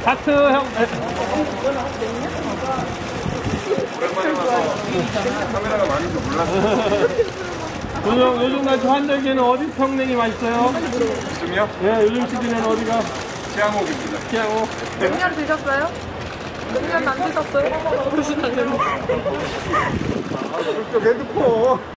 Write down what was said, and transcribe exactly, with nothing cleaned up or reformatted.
하트 형. 오랜만에 와서 카메라가 많은 줄 몰랐어요. 요즘, 요즘 같이 환절기에는 어디 평냉이 맛있어요? 요즘요? 예, 요즘 시즌에는 어디가? 치앙옥입니다. 치앙옥. 냉면 드셨어요? 냉면 안 드셨어요? 무슨 냉면? 아, 그쪽 핸드폰.